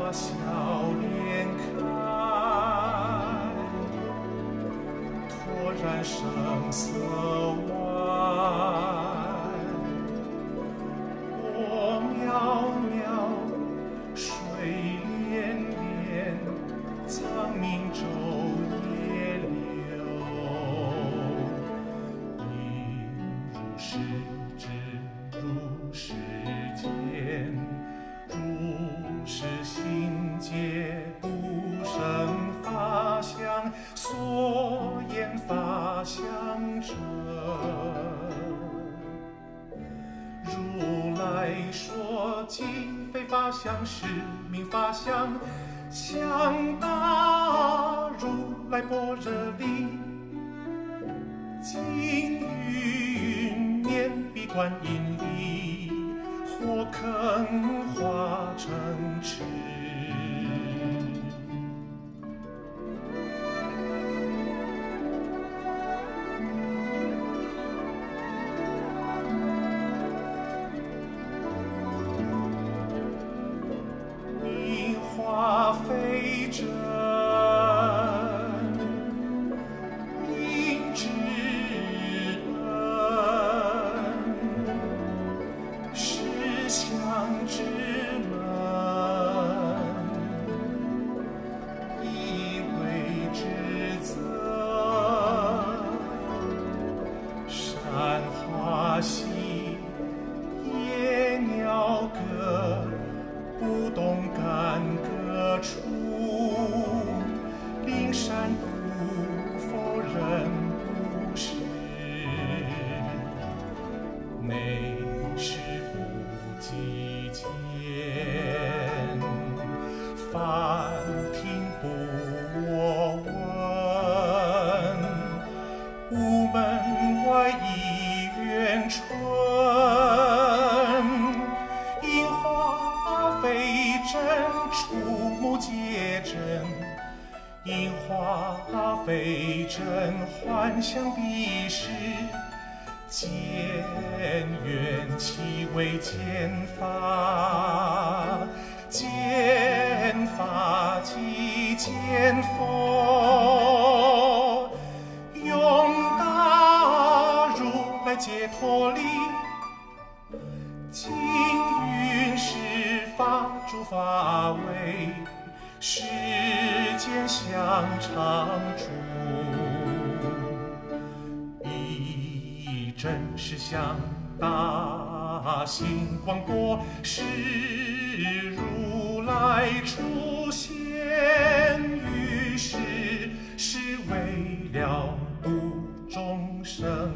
笑脸开，托然声色外。波渺渺，水潋潋，苍冥昼夜流。应如是知，如是见，如是心解，不生法相，所言法相者。如来说今非法相，是名法相。向大如来般若力，今云念彼观音力，或肯化成池。因化非真，因知恩，实相之门，以为之责。山花兮，野鸟歌，不动干戈处，灵山不否认不是，内视不计见，梵听不我闻，午门外一园春。樱花非真，触目皆真；樱花非真，幻象必是。见缘起为见法，见法即见佛。用大如来解脱力，今云是法诸法为世间相常住。一真实相，大心广博，是如来出现于世，是为了度众生。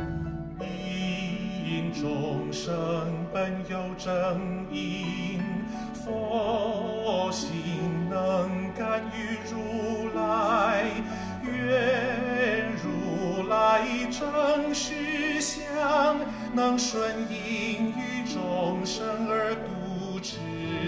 因众生本有正因，佛心能感于如来，愿如来正实相，能顺应于众生而度之。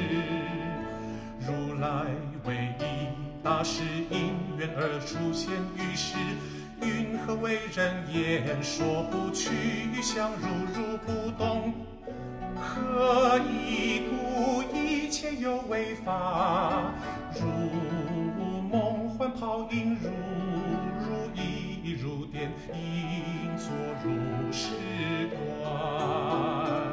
如来为一大事因缘而出现于世，云何为人言说不去，相如不动？何以故？一切有为法，如梦幻泡影，如意如电，应作如是观。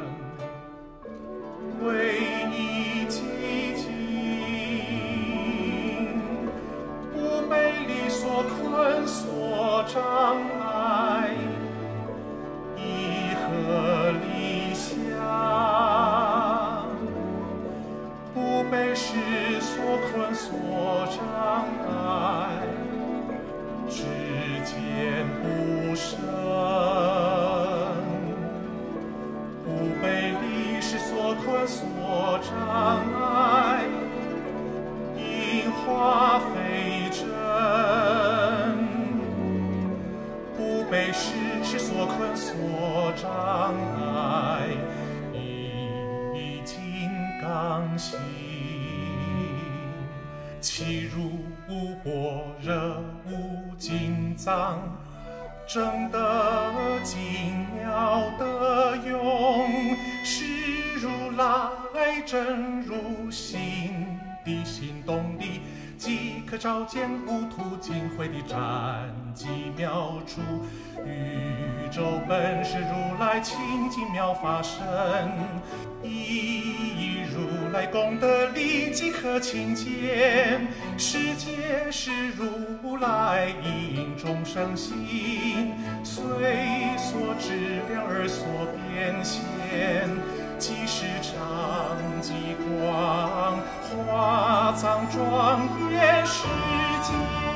为一寂静，不被理所困所障碍，以何理想？不被世所困所障碍，知见不生。不被理事所困所障碍，因化非真。不被世所困所障碍，以金刚心。其如般若无尽藏，正得精妙的用，是如来真如心的动力，即可照见无途尽灰的战机妙处。宇宙本是如来清净妙法身，以如来功德力即可亲见。世界是如来应众生心，随所知量而所变现，即是常寂光，华藏庄严世界。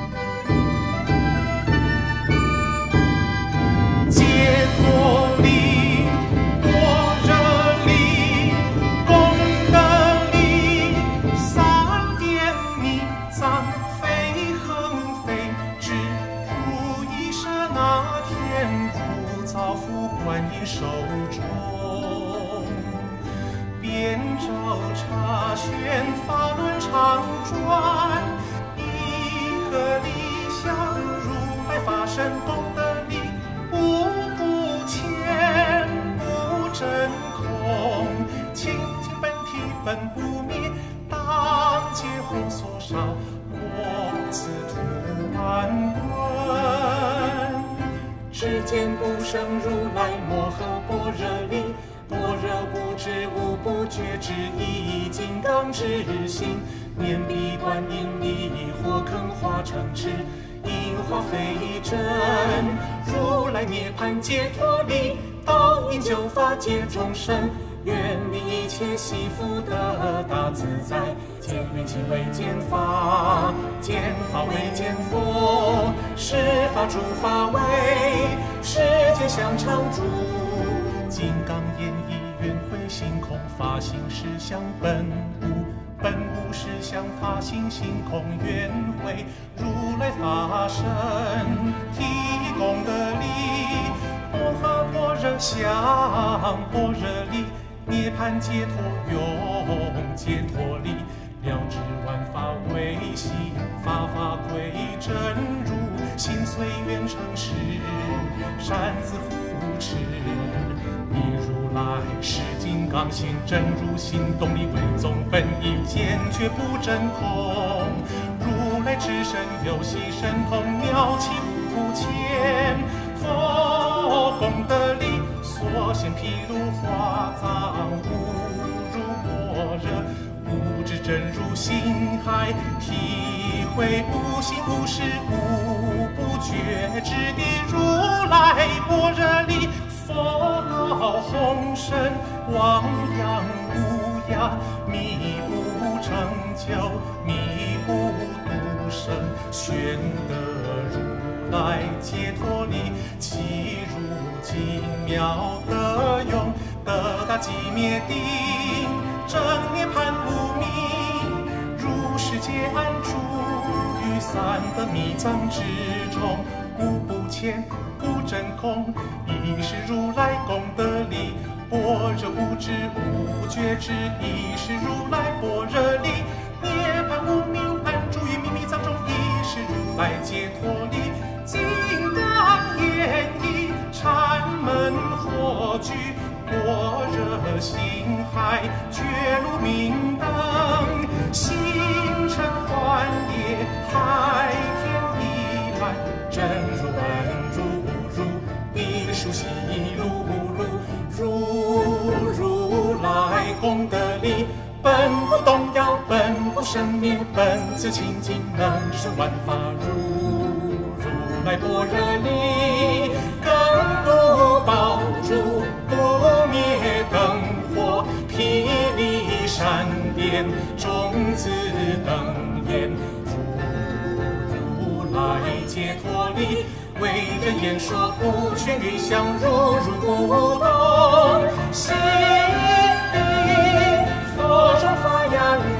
解脱力手中。遍照茶轩，法轮常转，一颗理想，如来法身功德力，无不浅，不真空，清净本体本不灭，当劫后所少，我此土安稳。 世间不生如来摩诃般若力，般若不知无不觉知，一金刚之心，念彼观音力，或肯化成池，因化非真。如来涅槃解脱力，导引救法界众生，愿离一切习福得大自在。见缘起为见法，见法为见佛，是法诸法为世间相常住。 金刚眼一圆慧性空，法性实相本无，本无实相法性性空圆慧，如来法身提供的力，摩诃般若相般若力，涅槃解脱用解脱力，了知万法唯心，法法归真如，心随缘成实，善自护持。以如来是金刚心，真如心动力为宗，本意坚决不真空。如来至身有系神通，妙器无不浅。佛功德力，所现毗卢化藏，无如般若，无知真如心海，体会无心无事无不觉知的如来般若力。佛道宏深，汪洋无涯，弥不成就，弥不度生，宣得如来解脱力，其如精妙德用，得大寂灭定，正涅槃无明，如世界安住于三德密藏之中，无不浅，不真空，亦是如来功德力。般若无知无不觉知，亦是如来般若力。涅槃无明，安住于秘密藏中，亦是如来解脱力。金刚眼一禅门火炬，般若心海，觉路明灯，星辰幻夜，海天一览，真如本如一树细露如来功德力，本不动摇，本不生灭，本自清净，能生万法如来般若力，更不爆竹，不灭灯火，霹雳闪电，种子灯焰，如来解脱力。为人言说不全于相如不动，心地佛中发芽